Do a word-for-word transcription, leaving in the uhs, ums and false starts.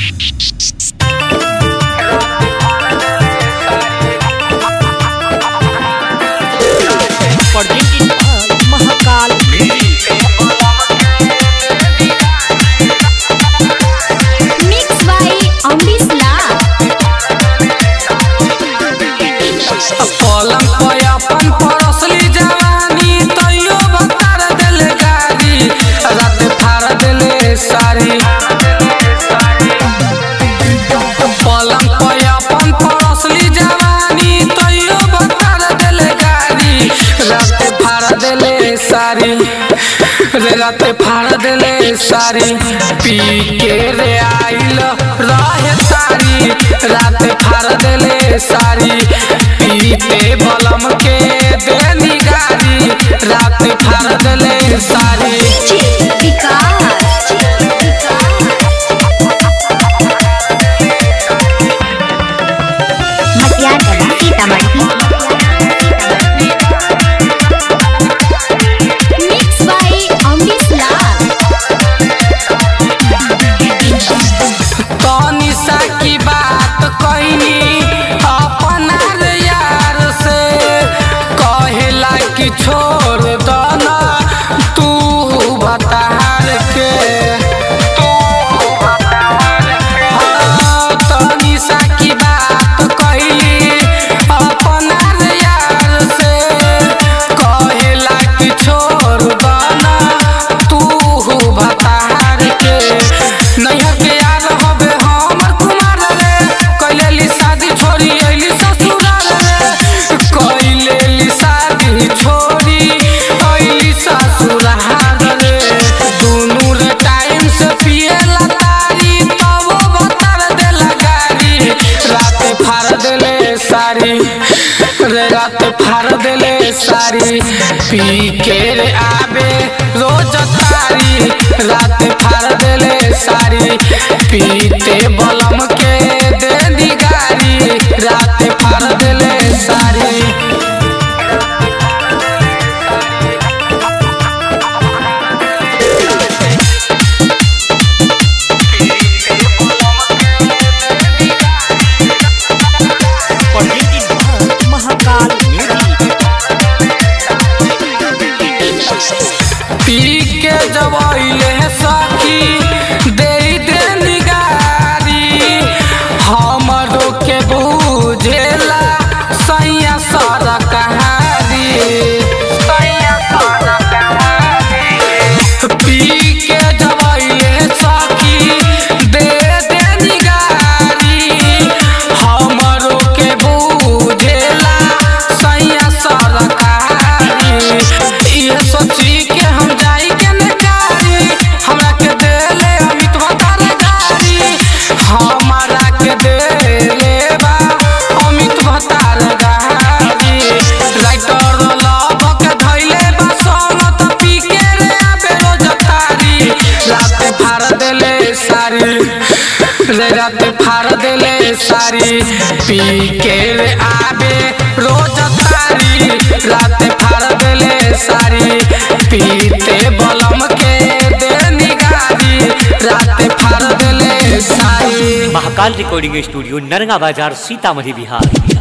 Mahakal mix by Amrish Lal. पलंग पे अपन परसली जवानी तैयो बता दिल गारी रात फाड़ दिले सारी। पलंग पे अपन परसली जवानी तैयो बता दिल गारी रात फाड़ दिले सारी रे रात फाड़ दिले सारी। पी के रे आइल रहे सारी रात फाड़ दिले सारी। पीते बलम के देनी गारी रात फाड़ दिले सारी। Mix by Amrish Lal. तनी सा की बात कहनी अपना रे यार से कहेला कि छोड़ दो ना तू बतार के। तनी सा की बात कहली अपना रे यार से कहेला कि छोड़ दो ना तू बतार के। नैहर के यार हबे हमर कुमार रे कैलेली शादी छोड़ी अइली ससुराल रे। कैलेली शादी छोड़ी अइली ससुराल रे। दुनू रे टाइम से पिएला तारी तब बता देला गारी रात फाड़ देले सारी रे रात फाड़ देले सारी। पी के रे आबे रोज तारी रात फाड़ देले सारी। पीते बलम के देनी गारी रात फाड़ देले सारी। महाकाल पी के जब अइले सखी दे देनी गारी हमरो के बुझेला सैया सरकारी। पी के जब अइले सखी दे देनी गारी हमरो के बुझेला सैया सरकारी। ये सोची के हम जाई के नकारी हमरा के देले अमित भतार गारी हमरा के देले बा अमित भतार गारी। राइटर लव के धइले बा सोनत पी के रे आबे रोज तारी रात फाड़ देले सारी रे रात फाड़ देले सारी। पी के रे आबे रोज तारी रात फाड़ देले सारी। पीते बलम के देनी गारी रात फाड़ देले सारी। महाकाल रिकॉर्डिंग स्टूडियो नरगा बाजार सीतामढ़ी बिहार।